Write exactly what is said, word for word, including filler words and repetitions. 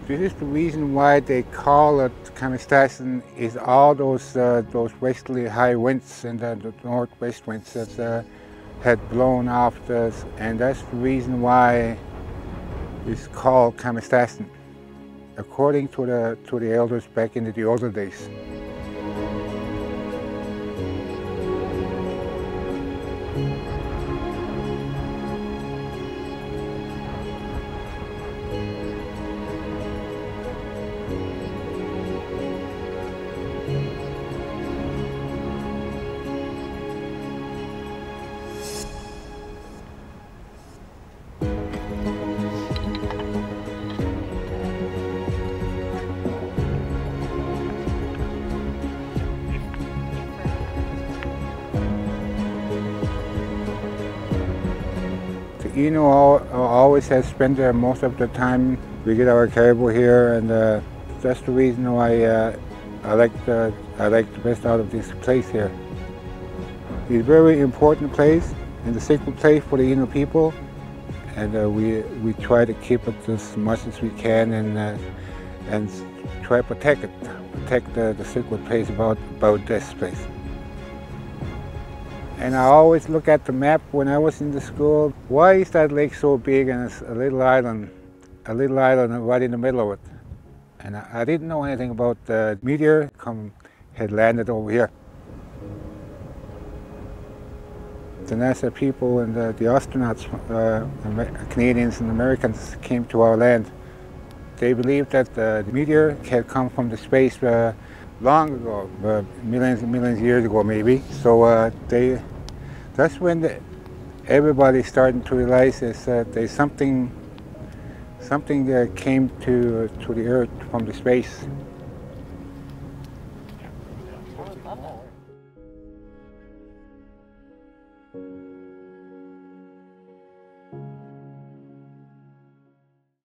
This is the reason why they call it Kamestastin, is all those uh, those westerly high winds and uh, the northwest winds that uh, had blown off this, and that's the reason why it's called Kamestastin, according to the to the elders back in the older days. Innu always has spent there most of the time. We get our caribou here, and uh, that's the reason why uh, I like the I like the best out of this place here. It's a very important place and a sacred place for the Innu people, and uh, we we try to keep it as much as we can, and uh, and try to protect it, protect the, the sacred place about about this place. And I always look at the map when I was in the school. Why is that lake so big and it's a little island, a little island right in the middle of it? And I, I didn't know anything about the meteor come had landed over here. The NASA people and the, the astronauts, uh, Canadians and Americans, came to our land. They believed that the meteor had come from the space uh, long ago, uh, millions and millions of years ago maybe. So uh, they, that's when the, everybody's starting to realize is that there's something, something that came to, to the Earth from the space.